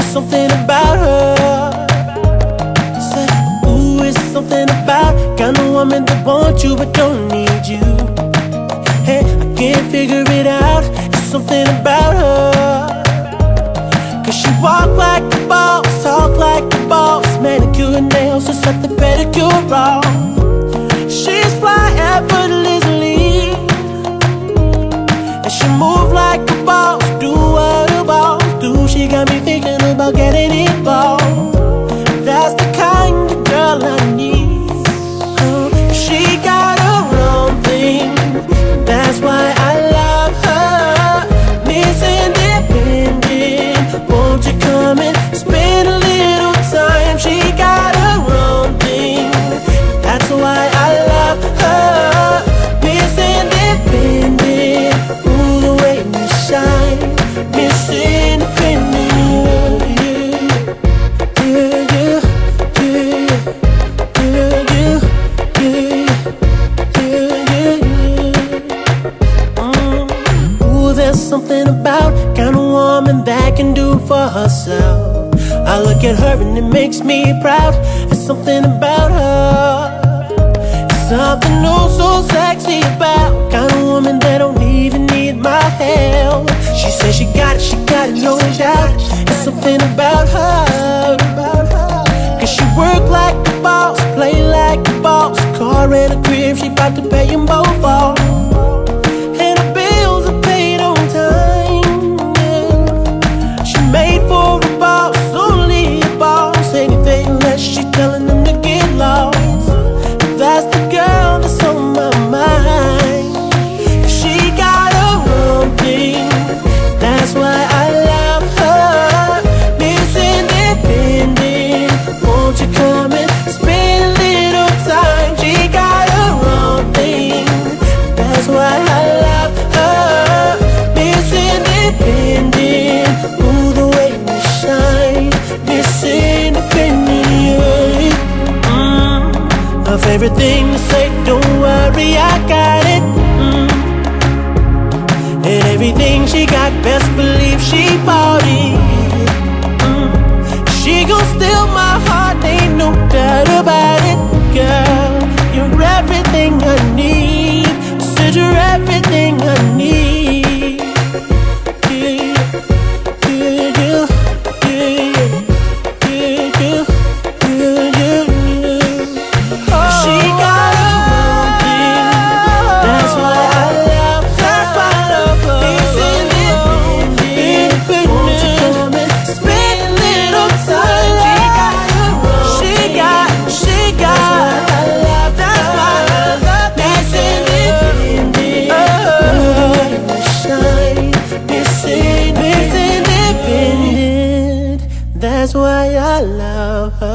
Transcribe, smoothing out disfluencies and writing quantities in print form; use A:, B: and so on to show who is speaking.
A: something about her. Said, ooh, it's something about kind of woman that wants you but don't need you. Hey, I can't figure it out. It's something about her. Cause she walk like a boss, talk like a boss, manicure and nails, just set the pedicure off. She's fly effortlessly, and she move like a boss, do what a boss do. She got me thinking about getting involved. That's the kind of girl I need. She got her own thing, that's why I love her. Miss Independent, won't you come and spend a little time? She got her own thing, that's why I love her. Miss Independent, ooh, the way we shine. Miss Independent, yeah, yeah, yeah, yeah, yeah, yeah. Ooh, there's something about kind of woman that can do for herself. I look at her and it makes me proud. There's something about her, something oh so sexy about kind of woman that don't even need my help. She says she got it, no doubt. There's something about her, cause she work like a boss, play like a boss. Car and a crib, she bout to pay them both off. And her bills are paid on time, yeah. She made for a boss, only a boss. Anything less, she telling them to get lost. That's the girl that's on my mind. She got her own thing, that's why I love her. Miss Independent, won't you come and spend a little time? She got her own thing, that's why I love her. Miss Independent, ooh, the way we shine. Miss Independent, her favorite thing to say, don't worry, I got it. And everything she got, best believe she bought it. She gon' steal my heart, ain't no doubt about it. Girl, you're everything I need. I said you're everything I need. Yeah, yeah, yeah, yeah, yeah, yeah, yeah, yeah, yeah. She got her own thing, that's why I love her. That's why I love her. Miss Independent, won't you come and spend a little time? She got her own. She got. That's why I love. That's why I love Miss Independent. Oh, shine, Miss Independent. That's why I love her.